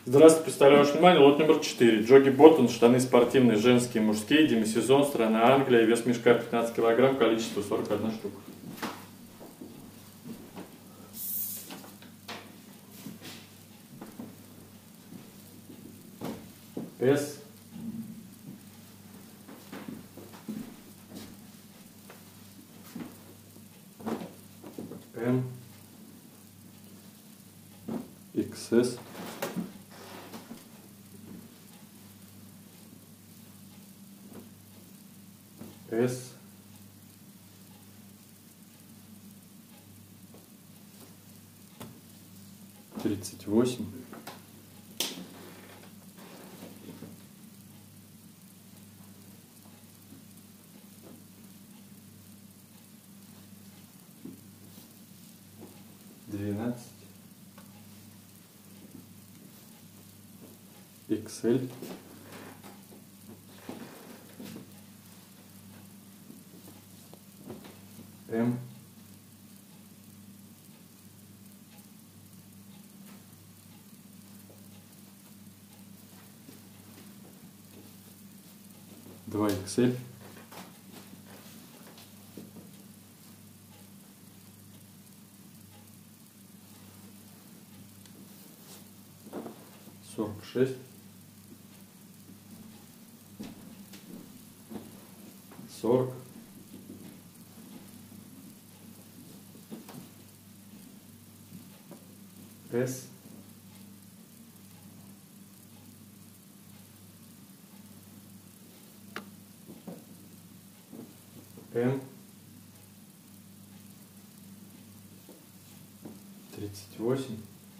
Здравствуйте, представляю ваше внимание, лот номер 4. Джоги Боттон, штаны спортивные, женские, мужские, демисезон, страна Англия, вес мешка 15 кг, количество 41 штука. S. M. XS. S. Тридцать восемь. Двенадцать. XL. M. Два XL. Сорок шесть. Сорок. S. M. 38.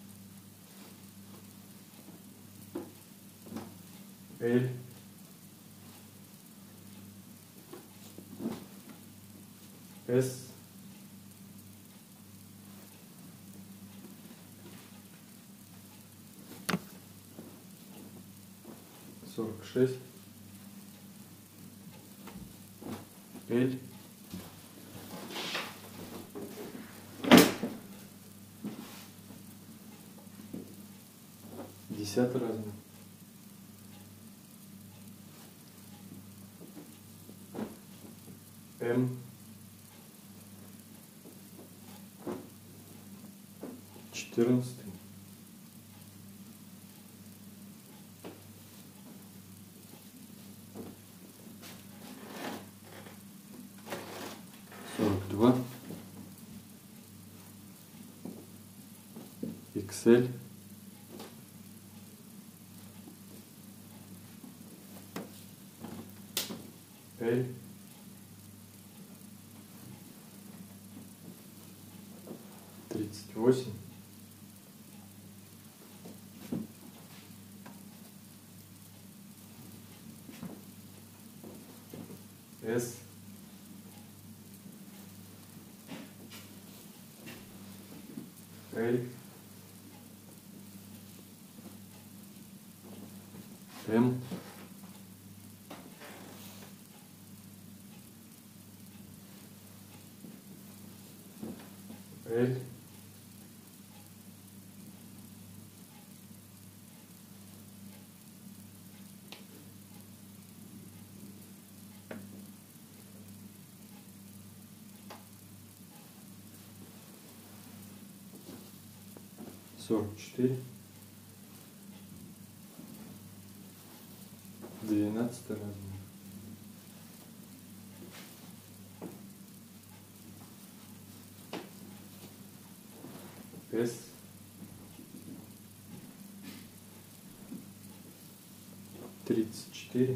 L. S. Сорок шесть. L. Десятый размер. М. 14. Сорок два. XL. L. 38. S. L. M. L. Сорок четыре. 12 размер. S. 34.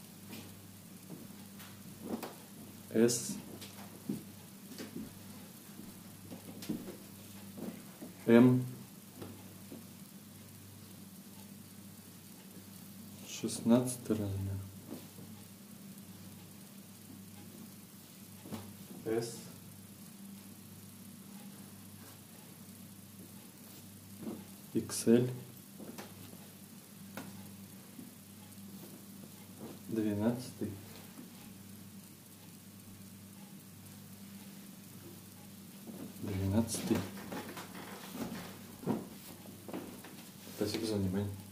S. M. 16 размер. S. XL. 12. Спасибо за внимание.